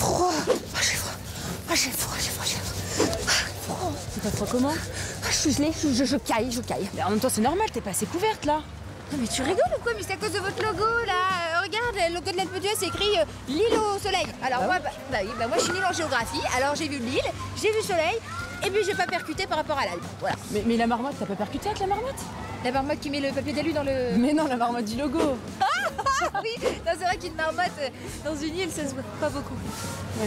froid. Ah, j'ai froid. Ah, j'ai froid, j'ai froid, j'ai froid. Ah, froid. T'as froid comment? Ah, je suis gelée, je caille, je caille. Mais en même temps, c'est normal, t'es pas assez couverte là. Non, mais tu rigoles ou quoi? Mais c'est à cause de votre logo là. Regarde, le logo de l'Alpe d'Huez, c'est écrit l'île au soleil. Alors moi, moi je suis nulle en géographie, alors j'ai vu l'île, j'ai vu le soleil, et puis j'ai pas percuté par rapport à l'Alpe. Voilà. Mais la marmotte, t'as pas percuté avec la marmotte? La marmotte qui met le papier d'alu dans le. Mais non, la marmotte du logo. Ah oui, non, c'est vrai qu'une marmotte dans une île, ça se voit pas beaucoup. Ouais.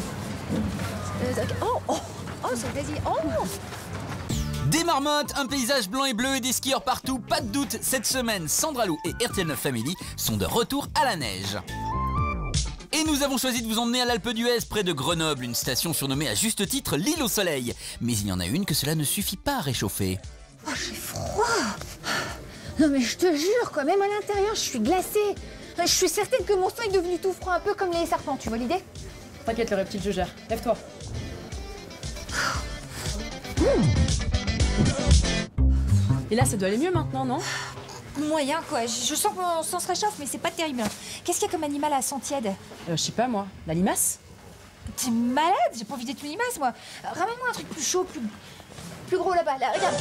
C'est vas-y. Oh. Des marmottes, un paysage blanc et bleu et des skieurs partout, pas de doute, cette semaine, Sandra Lou et RTL9 Family sont de retour à la neige. Et nous avons choisi de vous emmener à l'Alpe d'Huez, près de Grenoble, une station surnommée à juste titre l'île au soleil. Mais il y en a une que cela ne suffit pas à réchauffer. Oh, j'ai froid. Non mais je te jure, quoi, même à l'intérieur, je suis glacée. Je suis certaine que mon sang est devenu tout froid, un peu comme les serpents, tu vois l'idée? T'inquiète, le reptile, je gère. Lève-toi. Et là, ça doit aller mieux maintenant, non? Moyen, quoi. Je sens que mon sang se réchauffe, mais c'est pas terrible. Qu'est-ce qu'il y a comme animal à sang tiède? Je sais pas, moi. La limace? T'es malade? J'ai pas envie d'être une limace, moi. Ramène-moi un truc plus chaud, plus gros là-bas. Là, regarde.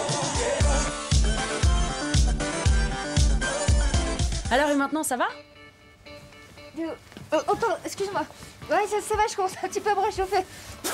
Alors, et maintenant, ça va? Oh, pardon, excuse-moi. Ouais, ça va, je commence un petit peu à me réchauffer.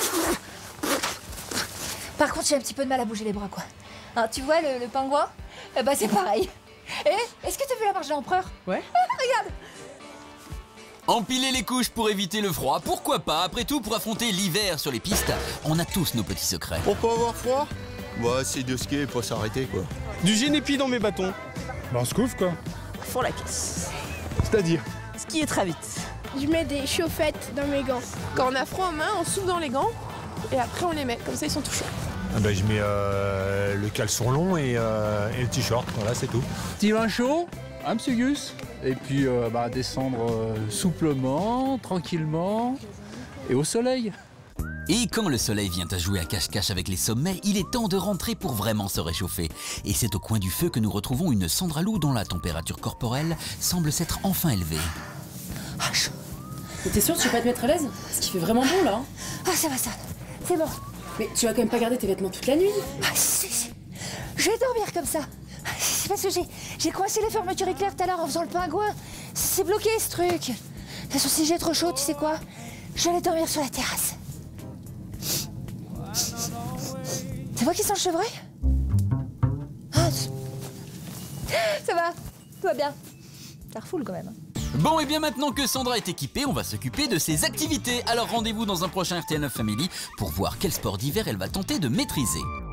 Par contre, j'ai un petit peu de mal à bouger les bras, quoi. Alors, tu vois, le pingouin, bah c'est pareil. Et est-ce que tu as vu la marche de l'empereur? Ouais. Regarde. Empiler les couches pour éviter le froid, pourquoi pas? Après tout, pour affronter l'hiver sur les pistes, on a tous nos petits secrets. Pour pas avoir froid? Bah, c'est de skier et pas s'arrêter, quoi. Du génépi dans mes bâtons. Bah on se couvre quoi. Pour la caisse. C'est-à-dire? Skier très vite. Je mets des chaufferettes dans mes gants. Quand on a froid aux mains, on souffle dans les gants et après on les met, comme ça ils sont tout chauds. Ah bah, je mets le caleçon long et le t-shirt, voilà c'est tout. Petit vin chaud, un petit gus, et puis descendre souplement, tranquillement et au soleil. Et quand le soleil vient à jouer à cache-cache avec les sommets, il est temps de rentrer pour vraiment se réchauffer. Et c'est au coin du feu que nous retrouvons une Sandra Lou dont la température corporelle semble s'être enfin élevée. Ah, chaud. Mais t'es sûre que tu vas pas te mettre à l'aise? Parce qu'il fait vraiment bon là. Ah, ça va, c'est bon. Mais tu vas quand même pas garder tes vêtements toute la nuit? Ah, si. Je vais dormir comme ça. C'est parce que j'ai coincé la fermeture éclair tout à l'heure en faisant le pingouin. C'est bloqué ce truc. De toute façon, si j'ai trop chaud, tu sais quoi? Je vais aller dormir sur la terrasse. C'est moi qui sens le chevreuil? Ah, ça va, tout va bien. Ça refoule quand même. Bon, et bien maintenant que Sandra est équipée, on va s'occuper de ses activités. Alors rendez-vous dans un prochain RTL9 Family pour voir quel sport d'hiver elle va tenter de maîtriser.